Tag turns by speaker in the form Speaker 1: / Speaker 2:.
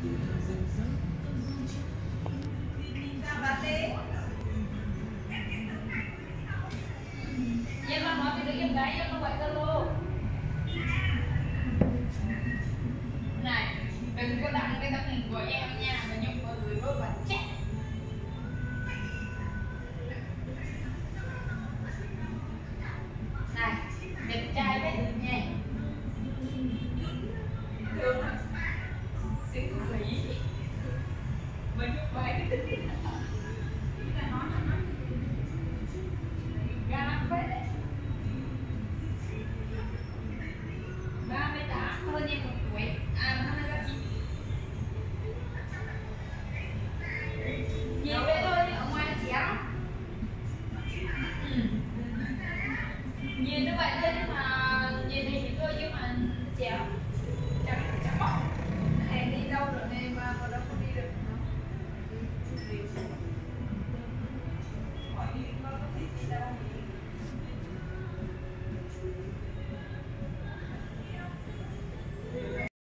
Speaker 1: Em mà nói cái đứa em gái em không phải Zalo. Này, đừng có đăng cái tấm hình của em nha, mà nhung mọi người vô bản chat.